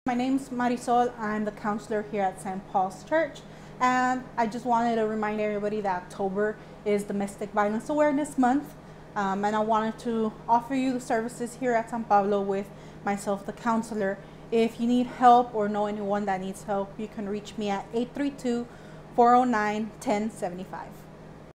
My name's Marisol. I'm the counselor here at St. Paul's Church, and I just wanted to remind everybody that October is Domestic Violence Awareness Month, and I wanted to offer you the services here at San Pablo with myself, the counselor. If you need help or know anyone that needs help, you can reach me at 832-409-1075.